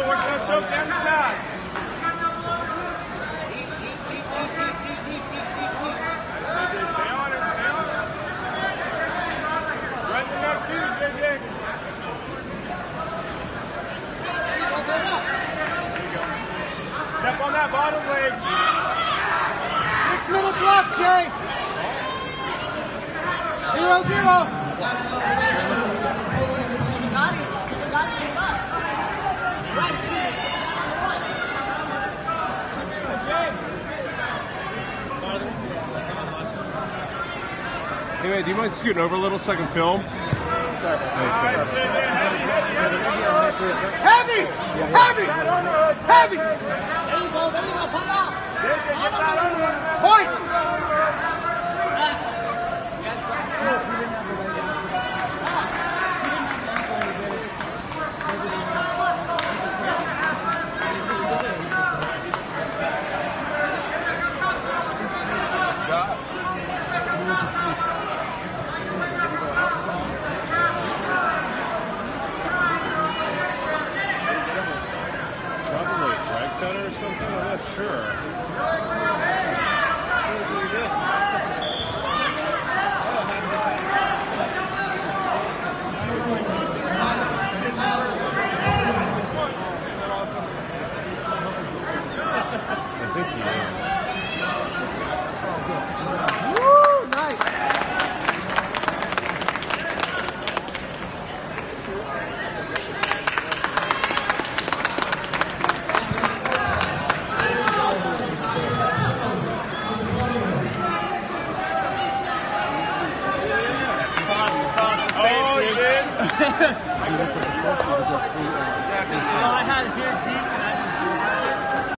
working on choke down your side. Stay on it, stay on it. Right in the neck too, JayJay. Step on that bottom leg. 6 minutes left, Jay. 0-0. Hey man, do you mind scooting over a little so I can film? Sorry. Heavy! Heavy! Heavy! Point!